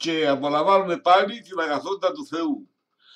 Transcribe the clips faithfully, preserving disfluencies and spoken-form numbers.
και απολαμβάνουν πάλι την αγαθότητα του Θεού.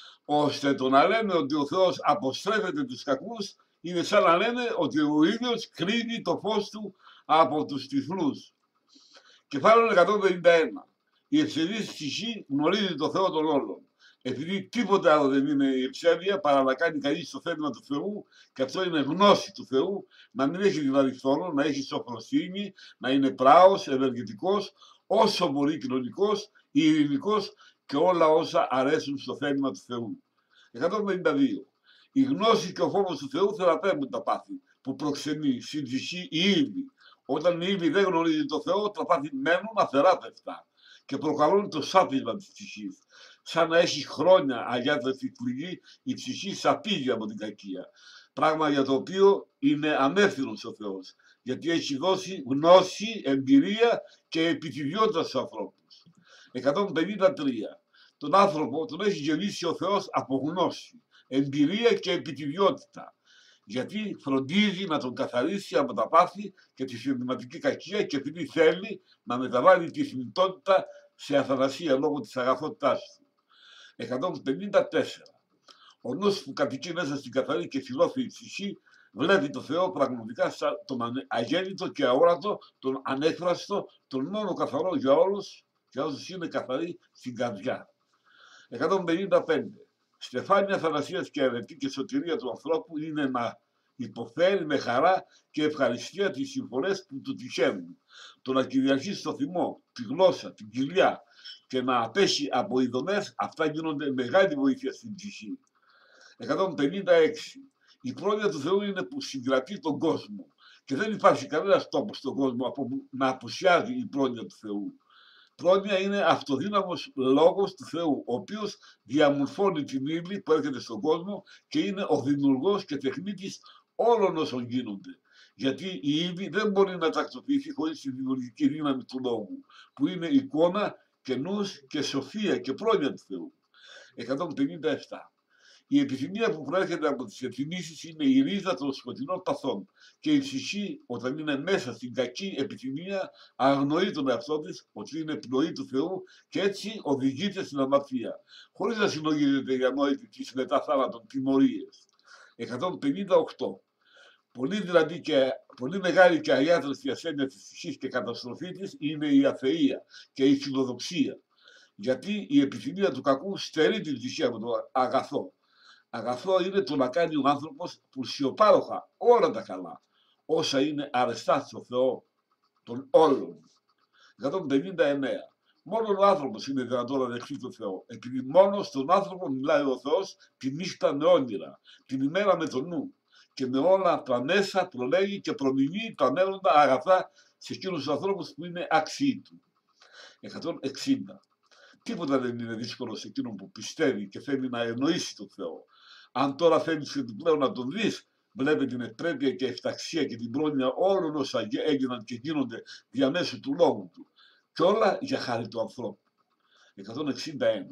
Ώστε το να λένε ότι ο Θεός αποστρέφεται τους κακούς είναι σαν να λένε ότι ο ίδιος κρίνει το φως του από τους τυφλούς. Κεφάλαιο εκατόν πενήντα ένα. Η ευσεβής ψυχή γνωρίζει το Θεό των όλων. Επειδή τίποτα άλλο δεν είναι η ευσέβεια παρά να κάνει κανείς το θέλημα του Θεού, και αυτό είναι γνώση του Θεού, να μην έχει δηλαδή φθόνο, να έχει σοφροσύνη, να είναι πράος, ευεργετικός, όσο μπορεί κοινωνικός, ειρηνικός και όλα όσα αρέσουν στο θέλημα του Θεού. εκατόν πενήντα δύο. Η γνώση και ο φόβος του Θεού θεραπεύουν τα πάθη που προξενεί στην ψυχή η ύλη. Όταν η ύλη δεν γνωρίζει το Θεό, τα πάθη μένουν αθεράπευτα και προκαλούν το σάπισμα της ψυχής. Σαν να έχει χρόνια αγιάτρευτη πληγή, η ψυχή σαπίζει από την κακία. Πράγμα για το οποίο είναι ανεύθυνος ο Θεός, γιατί έχει δώσει γνώση, εμπειρία και επιτιδιότητα στους ανθρώπους. εκατόν πενήντα τρία. Τον άνθρωπο τον έχει γεννήσει ο Θεός από γνώση, εμπειρία και επιτιδιότητα, γιατί φροντίζει να τον καθαρίσει από τα πάθη και τη συναισθηματική κακία και επειδή θέλει να μεταβάλει τη θνητότητα σε αθανασία λόγω της αγαθότητάς του. εκατόν πενήντα τέσσερα. Ο νους που κατοικεί μέσα στην καθαρή και φιλόφιλη ψυχή βλέπει το Θεό πραγματικά σαν τον αγέννητο και αόρατο, τον ανέφραστο, τον μόνο καθαρό για όλους, για όσους είναι καθαροί στην καρδιά. εκατόν πενήντα πέντε. Στεφάνια θανασίας και αρετή και σωτηρία του ανθρώπου είναι να υποφέρει με χαρά και ευχαριστία τις συμφορές που του τυχαίνουν. Το να κυριαρχεί στο θυμό, τη γλώσσα, την κοιλιά και να απέχει από ειδονές, αυτά γίνονται μεγάλη βοήθεια στην ψυχή. εκατόν πενήντα έξι. Η πρόνοια του Θεού είναι που συγκρατεί τον κόσμο και δεν υπάρχει κανένας τόπος στον κόσμο από που να απουσιάζει η πρόνοια του Θεού. Πρόνοια είναι αυτοδύναμος λόγος του Θεού, ο οποίος διαμορφώνει την ύλη που έρχεται στον κόσμο και είναι ο δημιουργός και τεχνίτης όλων όσων γίνονται. Γιατί η ύλη δεν μπορεί να τακτοποιηθεί χωρίς τη δημιουργική δύναμη του λόγου, που είναι εικόνα και νους και σοφία και πρόνοια του Θεού. εκατόν πενήντα επτά. Η επιθυμία που προέρχεται από τις εκτιμήσεις είναι η ρίζα των σκοτεινών παθών και η ψυχή όταν είναι μέσα στην κακή επιθυμία αγνοεί τον εαυτό της ότι είναι πνοή του Θεού και έτσι οδηγείται στην αμαρτία, χωρίς να συλλογίζεται για νόητη τις μετά θάνατον τιμωρίες. εκατόν πενήντα οκτώ. Πολύ, δηλαδή και, πολύ μεγάλη και αγιάτρευτη ασθένεια της ψυχής και καταστροφή της είναι η αθεία και η φιλοδοξία, γιατί η επιθυμία του κακού στερεί την ψυχή από το αγαθό. Αγαθό είναι το να κάνει ο άνθρωπος πλουσιοπάροχα όλα τα καλά, όσα είναι αρεστά στο Θεό των όλων. εκατόν πενήντα εννέα. Μόνο ο άνθρωπος είναι δυνατόν να δεχτεί τον Θεό, επειδή μόνο στον άνθρωπο μιλάει ο Θεός τη νύχτα με όνειρα, την ημέρα με το νου και με όλα τα μέσα προλέγει και προμηνύει τα μέλλοντα αγαθά σε εκείνους τους ανθρώπους που είναι άξιοι του. εκατόν εξήντα. Τίποτα δεν είναι δύσκολο σε εκείνον που πιστεύει και θέλει να εννοήσει τον Θεό. Αν τώρα θέλεις επιπλέον να τον δεις, βλέπει την ευπρέπεια και ευταξία και την πρόνοια όλων όσα έγιναν και γίνονται διαμέσου του λόγου του. Και όλα για χάρη του ανθρώπου. εκατόν εξήντα ένα.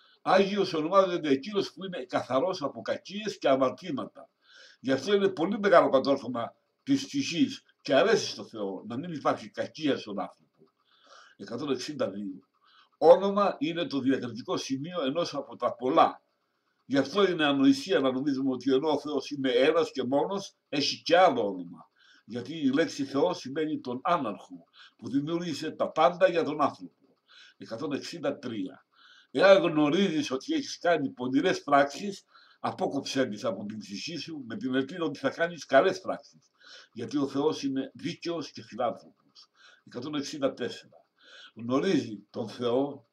Άγιος ονομάζεται εκείνος που είναι καθαρός από κακίες και αμαρτήματα. Γι' αυτό είναι πολύ μεγάλο κατόρθωμα της ψυχής και αρέσει στο Θεό να μην υπάρχει κακία στον άνθρωπο. εκατόν εξήντα δύο. Όνομα είναι το διακριτικό σημείο ενός από τα πολλά. Γι' αυτό είναι ανοησία να νομίζουμε ότι ενώ ο Θεός είναι ένας και μόνος, έχει και άλλο όνομα. Γιατί η λέξη Θεός σημαίνει τον άναρχο, που δημιούργησε τα πάντα για τον άνθρωπο. εκατόν εξήντα τρία. Εάν γνωρίζεις ότι έχεις κάνει πονηρές πράξεις, απόκοψέ τις από την ψυχή σου με την ελπίδα ότι θα κάνεις καλές πράξεις. Γιατί ο Θεός είναι δίκαιος και φιλάνθρωπος. εκατόν εξήντα τέσσερα. Γνωρίζει τον Θεό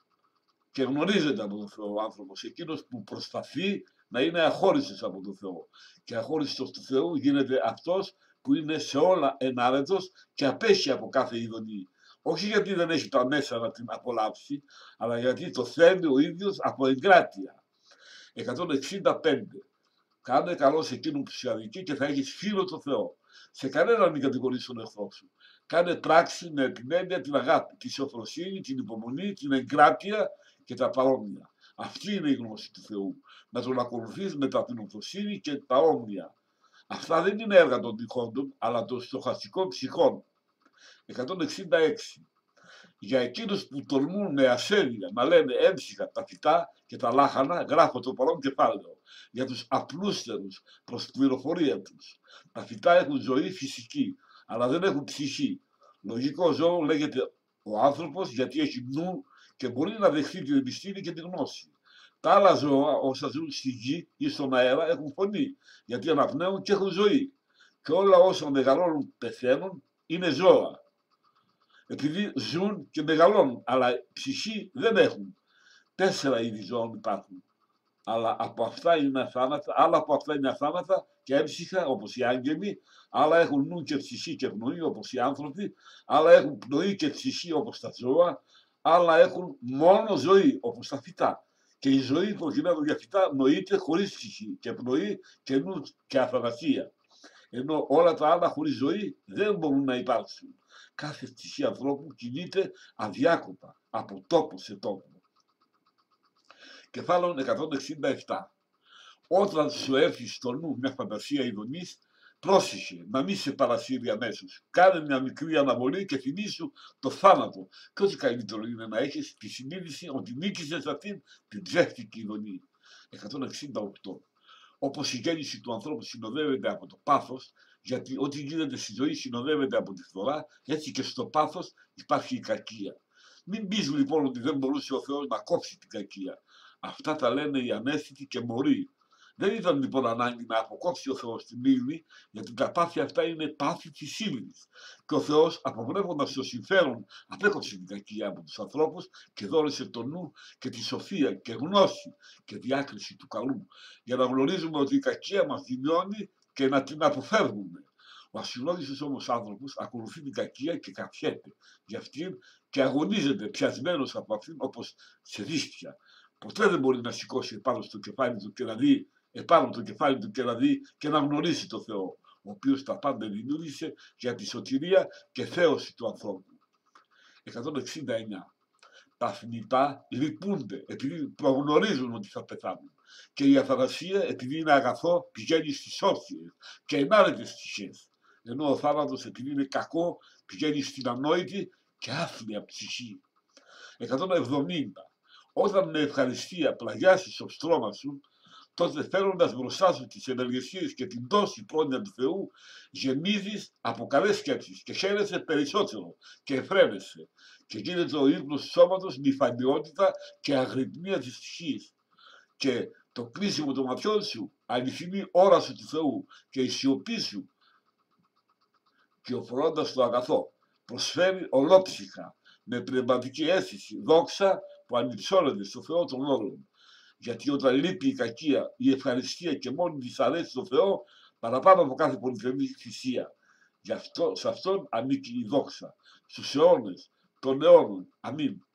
και γνωρίζεται από τον Θεό ο άνθρωπος, εκείνος που προσπαθεί να είναι αχώριστος από τον Θεό. Και αχώριστος του Θεού γίνεται αυτός που είναι σε όλα ενάρετος και απέχει από κάθε ειδονή. Όχι γιατί δεν έχει τα μέσα να την απολαύσει, αλλά γιατί το θέλει ο ίδιος από εγκράτεια. εκατόν εξήντα πέντε. Κάνε καλό σε εκείνον που σε αδικεί και θα έχεις φίλο το Θεό. Σε κανέναν μην κατηγορείς τον εχθρό σου. Κάνε πράξη με την έννοια, την αγάπη, τη σοφροσύνη, την υπομονή, την εγκράτεια και τα παρόμοια. Αυτή είναι η γνώση του Θεού. Να τον ακολουθείς με ταπεινοφροσύνη και τα όμοια. Αυτά δεν είναι έργα των τυχόντων, αλλά των στοχαστικών ψυχών. εκατόν εξήντα έξι. Για εκείνους που τολμούν με ασέβεια να λένε έμψυχα τα φυτά και τα λάχανα, γράφω το παρόν κεφάλαιο. Για τους απλούστερους προς πληροφορία τους. Τα φυτά έχουν ζωή φυσική, αλλά δεν έχουν ψυχή. Λογικό ζώο λέγεται ο άνθρωπος γιατί έχει νου και μπορεί να δεχθεί την επιστήμη και τη γνώση. Τα άλλα ζώα, όσα ζουν στη γη ή στον αέρα, έχουν φωνή, γιατί αναπνέουν και έχουν ζωή. Και όλα όσα μεγαλώνουν πεθαίνουν είναι ζώα. Επειδή ζουν και μεγαλώνουν, αλλά ψυχή δεν έχουν. Τέσσερα είδη ζώων υπάρχουν. Αλλά από αυτά είναι αθάνατα, άλλα από αυτά είναι αθάνατα και έμψυχα, όπως οι άγγελοι, άλλα έχουν νου και ψυχή και πνοή, όπως οι άνθρωποι, άλλα έχουν πνοή και ψυχή, όπως τα ζώα, άλλα έχουν μόνο ζωή, όπως τα φυτά. Και η ζωή προκειμένου για φυτά νοείται χωρίς ψυχή και πνοή και νου και αθανασία. Ενώ όλα τα άλλα χωρίς ζωή δεν μπορούν να υπάρξουν. Κάθε ψυχή ανθρώπου κινείται αδιάκοπα από τόπο σε τόπο. Κεφάλαιο εκατόν εξήντα επτά. Όταν σου έρθει στο νου μια φαντασία ειδονής, πρόσεχε να μην σε παρασύρει αμέσως. Κάνε μια μικρή αναβολή και θυμήσου το θάνατο. Και ό,τι καλύτερο είναι να έχεις τη συνείδηση ότι νίκησες αυτήν την ψεύτικη ειδονή. εκατόν εξήντα οκτώ. Όπως η γέννηση του ανθρώπου συνοδεύεται από το πάθος, γιατί ό,τι γίνεται στη ζωή συνοδεύεται από τη φθορά, έτσι και στο πάθος υπάρχει η κακία. Μην πεις λοιπόν ότι δεν μπορούσε ο Θεός να κόψει την κακία. Αυτά τα λένε οι ανέστητοι και μωροί. Δεν ήταν λοιπόν ανάγκη να αποκόψει ο Θεός την ύλη, γιατί τα πάθη αυτά είναι πάθη της ύλης. Και ο Θεός, αποβρέχοντας το συμφέρον, απέκοψε την κακία από τους ανθρώπους και δώρισε το νου και τη σοφία και γνώση και διάκριση του καλού, για να γνωρίζουμε ότι η κακία μας δημιώνει και να την αποφεύγουμε. Ο ασυνόδιστος όμως άνθρωπος ακολουθεί την κακία και καφιέται για αυτήν και αγωνίζεται πιασμένος από αυτήν όπως σε δίχτυα. Ποτέ δεν μπορεί να σηκώσει επάνω στο κεφάλι του και να δει, επάνω το κεφάλι του και να δει και να γνωρίσει το Θεό, ο οποίος τα πάντα δημιούργησε για τη σωτηρία και θέωση του ανθρώπου. εκατόν εξήντα εννιά. Τα θνητά λυπούνται επειδή προγνωρίζουν ότι θα πεθάνουν. Και η αθανασία, επειδή είναι αγαθό, πηγαίνει στις όρθιες και ενάρετες ψυχές. Ενώ ο θάνατος, επειδή είναι κακό, πηγαίνει στην ανόητη και άθλια ψυχή. εκατόν εβδομήντα. Όταν με ευχαριστία πλαγιάσεις το στρώμα σου, τότε φέροντας μπροστά σου τις ευεργεσίες και την τόση πρόνοια του Θεού, γεμίζεις από καλές σκέψεις και χαίρεσαι περισσότερο και εφραίνεσαι. Και γίνεται ο ύπνος του σώματος με υφαντιότητα και αγρυπνία της ψυχής. Και το κλείσιμο των ματιών σου, αληθινή όραση του Θεού και η σιωπή σου, κυοφορώντας το αγαθό, προσφέρει ολόψυχα, με πνευματική αίσθηση, δόξα που ανυψώνεται στο Θεό των όρων. Γιατί όταν λείπει η κακία, η ευχαριστία και μόνη της αρέσει στο Θεό, παραπάνω από κάθε πολυθερμή θυσία. Γι' αυτό, σε αυτόν ανήκει η δόξα, στους αιώνες των αιώνων. Αμήν.